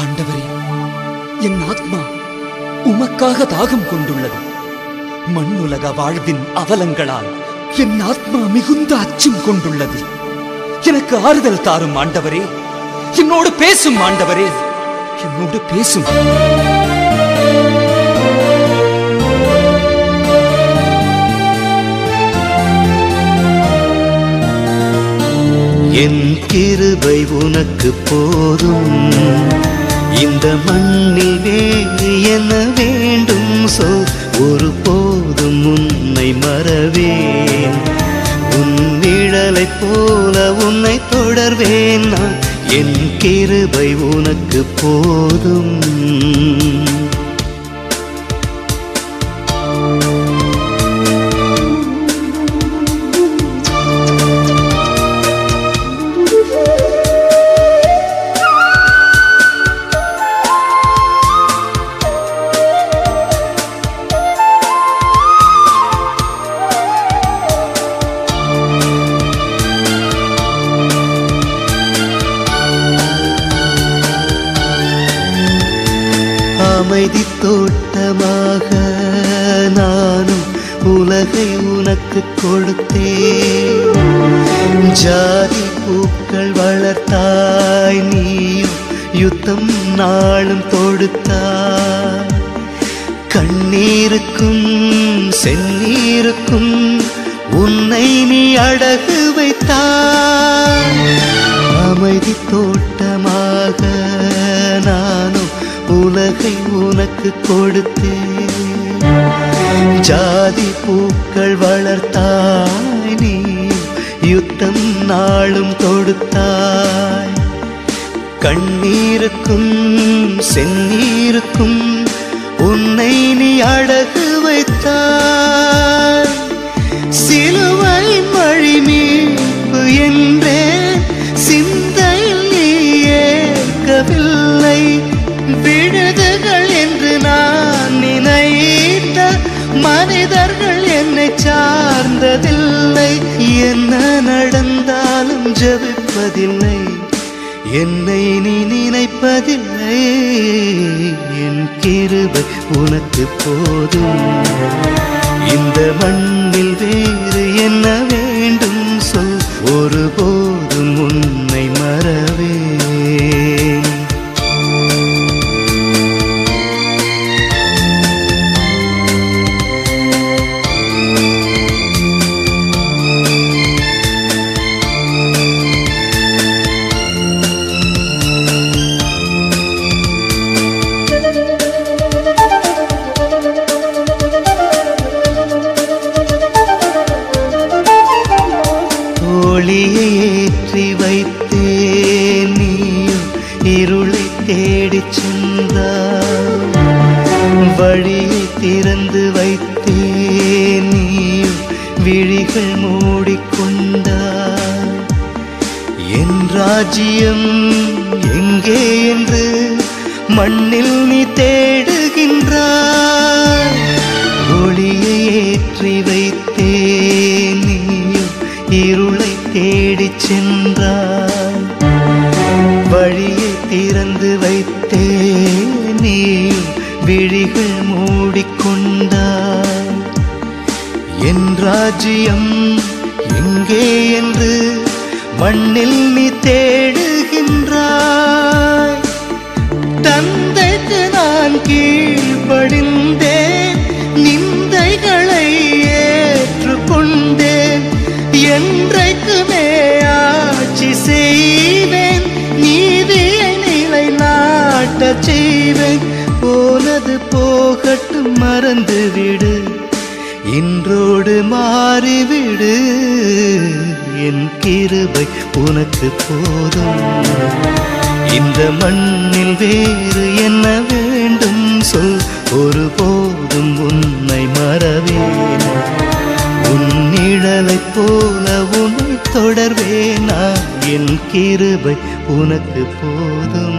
ஆண்டவரே, என் ஆத்மா உமக்காக தாகம் கொண்டுள்ளது. மண்ணுலக வாழ்வின் அவலங்களால் என் ஆத்மா மிகுந்த அச்சம் கொண்டுள்ளது. எனக்கு ஆறுதல் தாரும் ஆண்டவரே, என்னோடு பேசும் ஆண்டவரே, என்னோடு பேசும். என் கிருபை உனக்கு போதும், இந்த மண்ணில் வேறு என்ன வேண்டும் சொல். ஒரு போதும் உன்னை மறவேன், உன் நிழலை போல உன்னை தொடர்வேன் நான். என் கிருபை உனக்கு போதும். அமைதி தோட்டமாக நானும் உலகை உனக்கு கொடுத்தேன். ஜாதி பூக்கள் வளர்த்தாய், நீயும் யுத்தம் நாளும் தொடுத்தாய். கண்ணீருக்கும் செந்நீருக்கும் உன்னை நீ அடகு வைத்தாய். அமைதி தோட்டமாக நானும் உலகை உனக்கு கொடுத்தேன். ஜாதி பூக்கள் வளர்த்தாய், நீ யுத்தம் நாளும் தொடுத்தாய். கண்ணீருக்கும் செந்நீருக்கும் உன்னை நீ அடகு வைத்தாய். சிலுவை மழை மீட்பு என்றே சிந்தையில் நீ ஏற்கவில்லை. விடுதுகள் என்று நான் நினைத்த மனிதர்கள் என்னை சார்ந்ததில்லை. என்ன நடந்தாலும் ஜெபிப்பதில்லை, என்னை நீ நினைப்பதில்லை. என் கிருபை உனக்கு போதும், இந்த மண்ணில் வேறு என்ன வேண்டும் சொல். ஒருபோதும் உன்னை மறவேன். ஒளியை ஏற்றி வைத்தேன், நீயும் இருளை தேடிச் சென்றாய். வழியை திறந்து வைத்தேன், நீயும் விழிகள் மூடிக்கொண்டாய். என் ராஜ்யம் எங்கே என்று மண்ணில் நீ தேடுகின்றாய். ஒளியை ஏற்றி வைத்தேன், நீயும் இருளை தேடிச் சென்றாய். வழியை திறந்து வைத்தேன், நீ விழிகள் மூடிக்கொண்டாய். என் ராஜ்யம் எங்கே என்று மண்ணில் நீ தேடுகின்றாய். தந்தைக்கு நான் கீழ்ப்படிந்தேன், நிந்தைகளை ஏற்றுக்கொண்டேன். என்றைக்குமே ஆட்சி செய்வேன், நீதியை நிலைநாட்டச் செய்வேன். போனது போகட்டும், மறந்துவிடு, இன்றோடு மாறிவிடு. என் கிருபை உனக்கு போதும், இந்த மண்ணில் வேறு என்ன வேண்டும் சொல். ஒருபோதும் உன்னை மறவேன், உன் நிழலை போல உன்னை தொடர்வேனா. என் கிருபை உனக்கு போதும்.